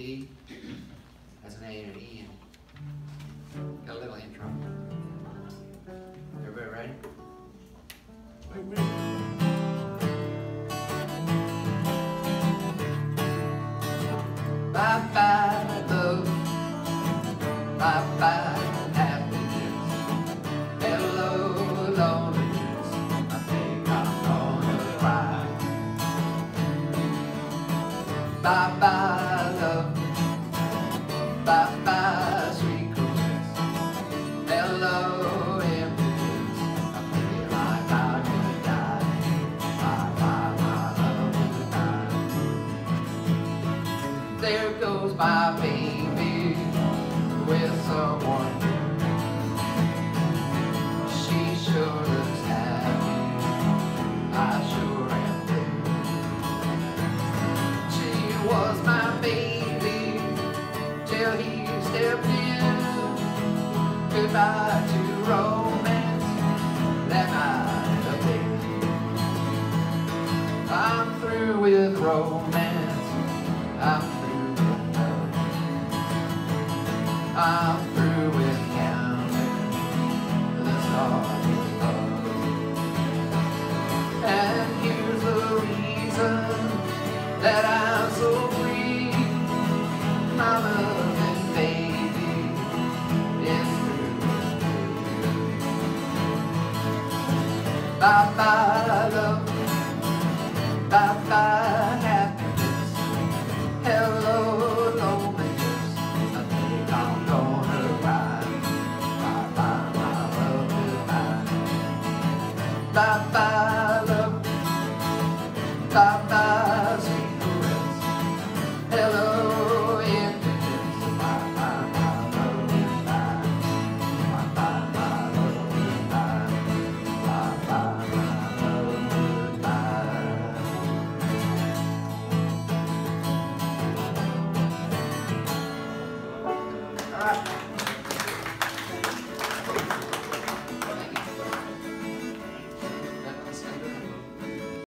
D. That's an A and an E. And got a little intro. Everybody ready? Bye bye love. Bye bye happiness. Hello loneliness. I think I'm gonna cry. Bye bye love. Bye bye sweet caress. Hello emptiness. I feel like I'm gonna die. Bye bye my love goodbye. There goes my baby with someone. She sure looks happy. I sure am too. She was my baby till he stepped in. Goodbye to romance that night of day. I'm through with romance. I'm through with love. I'm